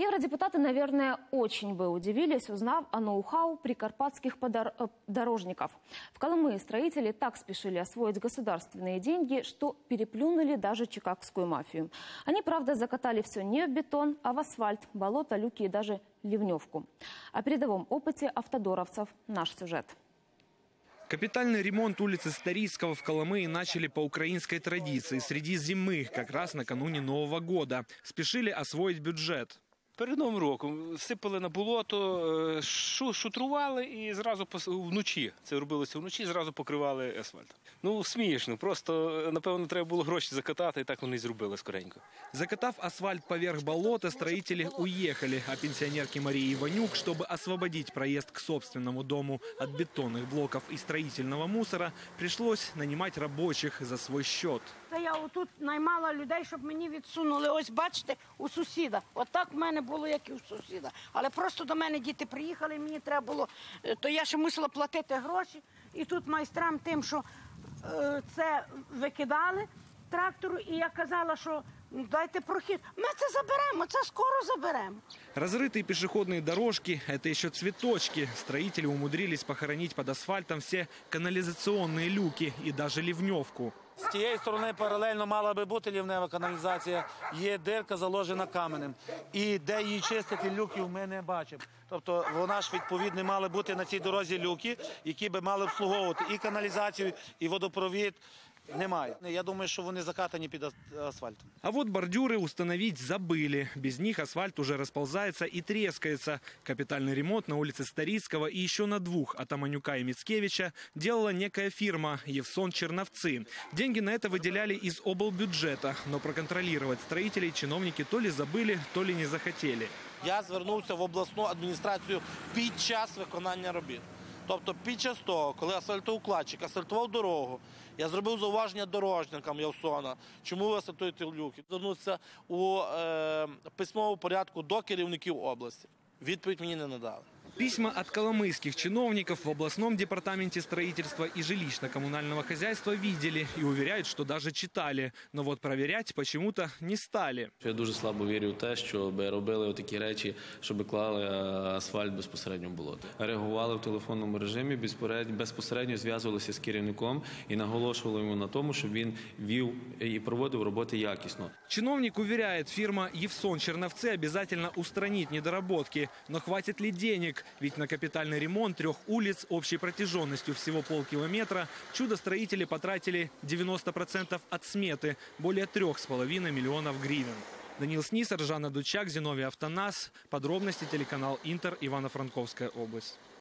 Евродепутаты, наверное, очень бы удивились, узнав о ноу-хау прикарпатских дорожников. В Колымы строители так спешили освоить государственные деньги, что переплюнули даже чикагскую мафию. Они, правда, закатали все не в бетон, а в асфальт, болото, люки и даже ливневку. О передовом опыте автодоровцев наш сюжет. Капитальный ремонт улицы Старицкого в Колымы начали по украинской традиции, среди зимы, как раз накануне Нового года. Спешили освоить бюджет. Перед Новим роком сипали на болото, шутрували і зразу вночі, це робилося вночі, зразу покривали асфальт. Ну, смішно, просто, напевно, треба було гроші закатати, і так вони і зробили скоренько. Закатав асфальт поверх болота, строители уехали, а пенсионерке Марии Иванюк, чтобы освободить проезд к собственному дому от бетонных блоков и строительного мусора, пришлось нанимать рабочих за свой счет. Я отут наймала людей, щоб мені відсунули. Ось бачите, у сусіда. Отак в мене було, як і у сусіда. Але просто до мене діти приїхали, мені треба було, то я ще мусила платити гроші. І тут майстрам тим, що це викидали трактору, і я казала, що дайте прохід. Ми це заберемо, це скоро заберемо. Разрытые пешеходные дорожки – это еще цветочки. Строители умудрились похоронить под асфальтом все канализационные люки и даже ливневку. З тієї сторони паралельно мала би бути лівнева каналізація, є дирка заложена каменем. І де її чистити люків ми не бачимо. Тобто вона ж відповідно мали бути на цій дорозі люки, які би мали обслуговувати і каналізацію, і водопровід. Немає. Я думаю, що вони закатані під асфальтом. А вот бордюры установить забыли. Без них асфальт уже расползается и трескается. Капитальный ремонт на улице Старицкого и еще на двух, Атаманюка и Мицкевича, делала некая фирма «Евсон-Черновцы». Деньги на это выделяли из облбюджета, но проконтролировать строителей чиновники то ли забыли, то ли не захотели. Я звернувся в обласну адміністрацію під час виконання робіт. Тобто під час того, коли асфальтоукладчик асфальтував дорогу, я зробив зауваження дорожникам Євсона, чому ви асфальтуєте люки. Звернувся у письмовому порядку до керівників області. Відповідь мені не надали. Письма от коломыйских чиновников в областном департаменте строительства и жилищно-коммунального хозяйства видели и уверяют, что даже читали. Но вот проверять почему-то не стали. Я дуже слабо вірю в те, щоб робили такі речі, щоб клали асфальт безпосередньо в болото. Реагували в телефонному режимі, безпосередньо зв'язувалися з керівником і наголошували йому на тому, щоб він вів і проводив роботи якісно. Чиновник уверяет, фирма «Евсон-Черновцы» обязательно устранит недоработки. Но хватит ли денег? Ведь на капитальный ремонт 3 улиц общей протяженностью всего полкилометра чудо-строители потратили 90% от сметы – более 3,5 миллионов гривен. Даниил Снисар, Жанна Дучак, Зиновий Автонас. Подробности телеканал Интер, Ивано-Франковская область.